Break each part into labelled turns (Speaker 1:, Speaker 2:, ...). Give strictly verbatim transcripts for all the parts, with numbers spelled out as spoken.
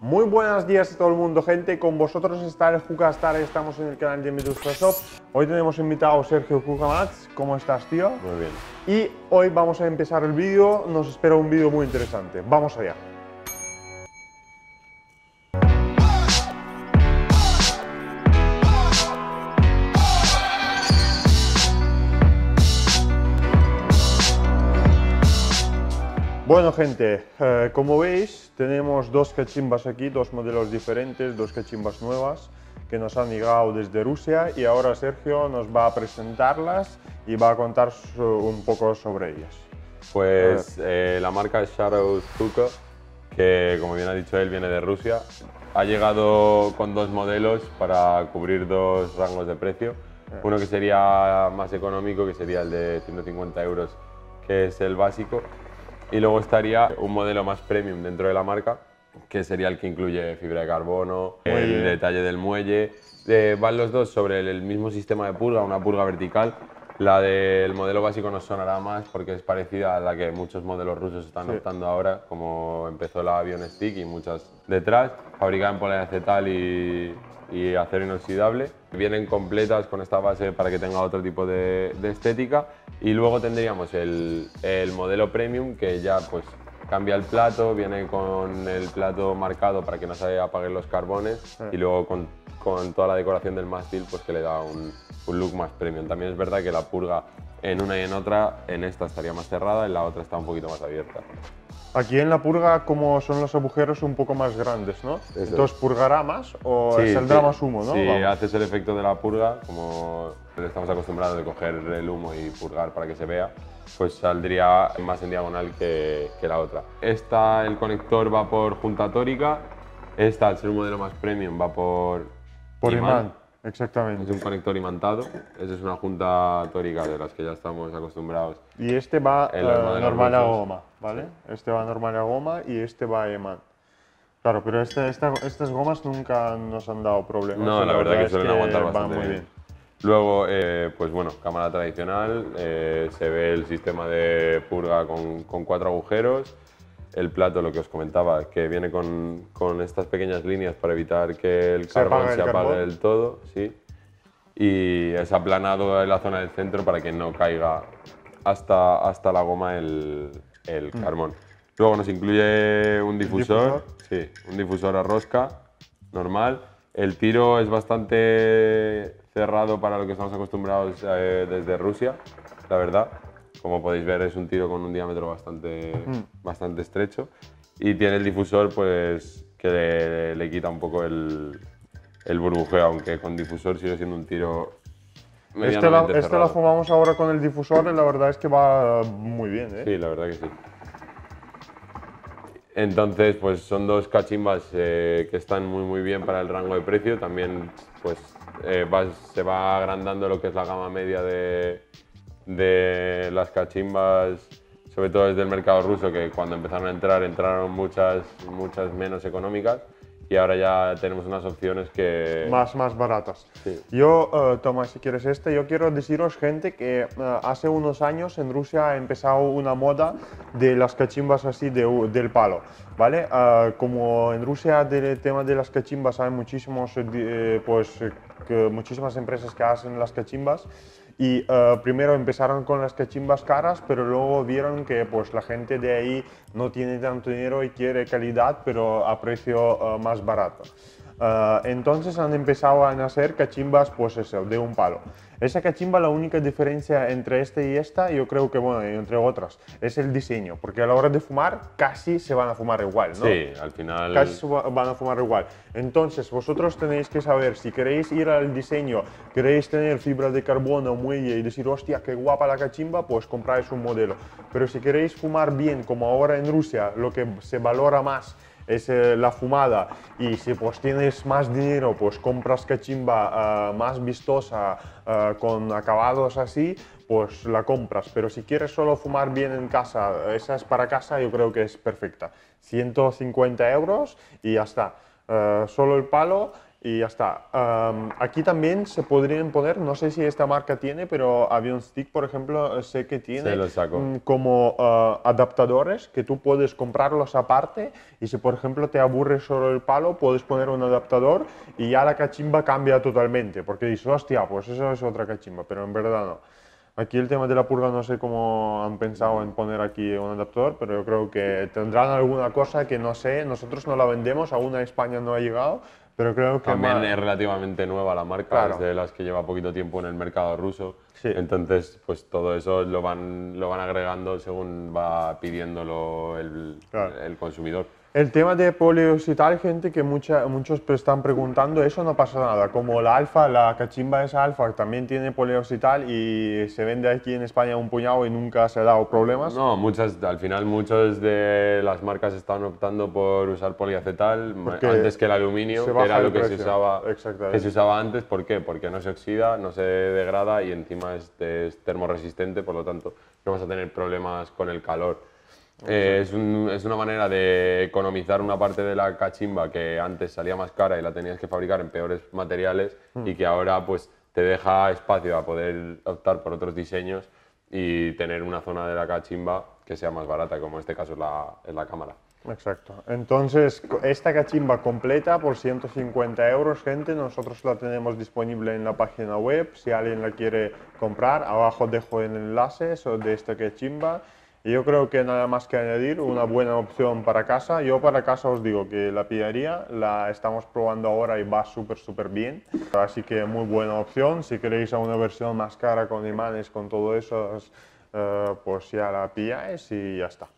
Speaker 1: Muy buenos días a todo el mundo, gente. Con vosotros está el Jugastar, estamos en el canal de Medusa Shop. Hoy tenemos invitado a Sergio Jugamats. ¿Cómo estás, tío?
Speaker 2: Muy bien.
Speaker 1: Y hoy vamos a empezar el vídeo. Nos espera un vídeo muy interesante. Vamos allá. Bueno, gente, eh, como veis, tenemos dos cachimbas aquí, dos modelos diferentes, dos cachimbas nuevas que nos han llegado desde Rusia y ahora Sergio nos va a presentarlas y va a contar so- un poco sobre ellas.
Speaker 2: Pues eh, la marca es Shadow Zuko, que como bien ha dicho él, viene de Rusia. Ha llegado con dos modelos para cubrir dos rangos de precio. Uno que sería más económico, que sería el de ciento cincuenta euros, que es el básico. Y luego estaría un modelo más premium dentro de la marca, que sería el que incluye fibra de carbono,
Speaker 1: Muy
Speaker 2: el
Speaker 1: bien.
Speaker 2: detalle del muelle. Eh, van los dos sobre el, el mismo sistema de purga, una purga vertical. La del modelo básico nos sonará más porque es parecida a la que muchos modelos rusos están
Speaker 1: Sí.
Speaker 2: optando ahora, como empezó la Avion Stick y muchas detrás, fabricada en poliacetal y, y acero inoxidable. Vienen completas con esta base para que tenga otro tipo de, de estética. Y luego tendríamos el, el modelo premium, que ya pues cambia el plato, viene con el plato marcado para que no se apaguen los carbones
Speaker 1: Sí.
Speaker 2: y luego con, con toda la decoración del mástil pues que le da un, un look más premium. También es verdad que la purga en una y en otra, en esta estaría más cerrada, en la otra está un poquito más abierta.
Speaker 1: Aquí en la purga, como son los agujeros un poco más grandes, ¿no?
Speaker 2: es.
Speaker 1: Entonces, ¿purgará más o
Speaker 2: Sí,
Speaker 1: saldrá
Speaker 2: sí.
Speaker 1: más humo, no?
Speaker 2: Si
Speaker 1: Vamos.
Speaker 2: haces el efecto de la purga, como estamos acostumbrados de coger el humo y purgar para que se vea, pues saldría más en diagonal que, que la otra. Esta, el conector va por junta tórica. Esta, al ser un modelo más premium, va por,
Speaker 1: Por
Speaker 2: imán.
Speaker 1: imán,
Speaker 2: Es
Speaker 1: exactamente.
Speaker 2: un conector imantado. Esa es una junta tórica de las que ya estamos acostumbrados.
Speaker 1: Y este va
Speaker 2: En los
Speaker 1: eh,
Speaker 2: modelos
Speaker 1: normal a
Speaker 2: rusos.
Speaker 1: goma, ¿vale? Este va normal a goma y este va a imán. Claro, pero este- esta- estas gomas nunca nos han dado problemas.
Speaker 2: No,
Speaker 1: y
Speaker 2: la verdad que suelen aguantar
Speaker 1: van
Speaker 2: bastante
Speaker 1: muy
Speaker 2: bien. Luego, eh, pues bueno, cámara tradicional, eh, se ve el sistema de purga con, con cuatro agujeros. El plato, lo que os comentaba, que viene con, con estas pequeñas líneas para evitar que el
Speaker 1: Se
Speaker 2: carbón
Speaker 1: apague el
Speaker 2: se apague
Speaker 1: carbón.
Speaker 2: del todo, sí. Y es aplanado en la zona del centro para que no caiga hasta, hasta la goma el, el carbón. Luego nos incluye un difusor,
Speaker 1: difusor?
Speaker 2: sí, un difusor a rosca normal. El tiro es bastante cerrado para lo que estamos acostumbrados eh, desde Rusia, la verdad. Como podéis ver, es un tiro con un diámetro bastante, bastante estrecho. Y tiene el difusor pues, que le, le quita un poco el, el burbujeo, aunque con difusor sigue siendo un tiro
Speaker 1: Este, la,
Speaker 2: medianamente
Speaker 1: este
Speaker 2: cerrado.
Speaker 1: la fumamos ahora con el difusor y la verdad es que va muy bien, ¿eh?
Speaker 2: Sí, la verdad que sí. Entonces, pues son dos cachimbas eh, que están muy muy bien para el rango de precio. También pues, eh, va- se va agrandando lo que es la gama media de, de las cachimbas, sobre todo desde el mercado ruso, que cuando empezaron a entrar, entraron muchas, muchas menos económicas y ahora ya tenemos unas opciones que...
Speaker 1: Más, más baratas.
Speaker 2: Sí.
Speaker 1: Yo, eh, toma, si quieres este, yo quiero deciros, gente, que eh, hace unos años en Rusia ha empezado una moda de las cachimbas así de, u- del palo, ¿vale? Eh, como en Rusia del tema de las cachimbas hay muchísimos, eh, di- eh, pues, eh, que muchísimas empresas que hacen las cachimbas y eh, primero empezaron con las cachimbas caras, pero luego vieron que pues, la gente de ahí no tiene tanto dinero y quiere calidad, pero a precio eh, más barato. Uh, entonces han empezado a nacer cachimbas, pues eso, de un palo. Esa cachimba, la única diferencia entre esta y esta, yo creo que, bueno, y entre otras, es el diseño, porque a la hora de fumar casi se van a fumar igual, ¿no?
Speaker 2: Sí, al final...
Speaker 1: Casi se va- van a fumar igual. Entonces, vosotros tenéis que saber, si queréis ir al diseño, queréis tener fibra de carbono, muelle y decir, hostia, qué guapa la cachimba, pues compráis un modelo. Pero si queréis fumar bien, como ahora en Rusia, lo que se valora más es eh, la fumada, y si pues tienes más dinero pues compras cachimba uh, más vistosa uh, con acabados así, pues la compras, pero si quieres solo fumar bien en casa, esa es para casa, yo creo que es perfecta. ciento cincuenta euros y ya está, uh, solo el palo Y ya está. Um, aquí también se podrían poner, no sé si esta marca tiene, pero Avion Stick, por ejemplo, sé que tiene
Speaker 2: Se los saco.
Speaker 1: mm, como uh, adaptadores que tú puedes comprarlos aparte y si, por ejemplo, te aburre solo el palo, puedes poner un adaptador y ya la cachimba cambia totalmente, porque dices, hostia, pues eso es otra cachimba, pero en verdad no. Aquí el tema de la purga no sé cómo han pensado en poner aquí un adaptador, pero yo creo que tendrán alguna cosa que no sé, nosotros no la vendemos, aún a España no ha llegado, pero creo que
Speaker 2: También
Speaker 1: más...
Speaker 2: es relativamente nueva la marca,
Speaker 1: Claro.
Speaker 2: es de las que lleva poquito tiempo en el mercado ruso.
Speaker 1: Sí.
Speaker 2: Entonces, pues todo eso lo van, lo van agregando según va pidiéndolo el,
Speaker 1: Claro.
Speaker 2: el consumidor.
Speaker 1: El tema de poliosis y tal, gente que mucha, muchos me están preguntando, eso no pasa nada. Como la alfa, la cachimba esa alfa también tiene poliosis y tal y se vende aquí en España un puñado y nunca se ha dado problemas.
Speaker 2: No, muchas, al final muchas de las marcas están optando por usar poliacetal
Speaker 1: Porque
Speaker 2: antes que el aluminio,
Speaker 1: se
Speaker 2: que
Speaker 1: baja
Speaker 2: era
Speaker 1: el
Speaker 2: lo que se,
Speaker 1: precio.
Speaker 2: usaba,
Speaker 1: Exactamente.
Speaker 2: que se usaba antes. ¿Por qué? Porque no se oxida, no se degrada y encima es, es termorresistente, por lo tanto no vas a tener problemas con el calor. Eh, es, un- es una manera de economizar una parte de la cachimba que antes salía más cara y la tenías que fabricar en peores materiales y que ahora pues te deja espacio a poder optar por otros diseños y tener una zona de la cachimba que sea más barata, como en este caso es la, es la cámara.
Speaker 1: Exacto. Entonces, co- esta cachimba completa por ciento cincuenta euros, gente, nosotros la tenemos disponible en la página web. Si alguien la quiere comprar, abajo dejo el enlace so- de esta cachimba. Y yo creo que nada más que añadir, una buena opción para casa. Yo para casa os digo que la pillaría, la estamos probando ahora y va súper, súper bien. Así que muy buena opción. Si queréis a una versión más cara con imanes, con todo eso, eh, pues ya la pilláis y ya está.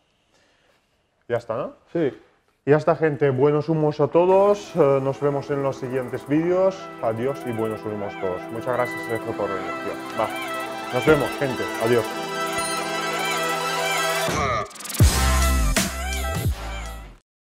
Speaker 1: Ya está, ¿no?
Speaker 2: Sí.
Speaker 1: Y ya está, gente. Buenos humos a todos. eh, nos vemos en los siguientes vídeos. Adiós y buenos humos a todos. Muchas gracias, Sergio, por venir, tío. Va. Nos vemos, gente. Adiós.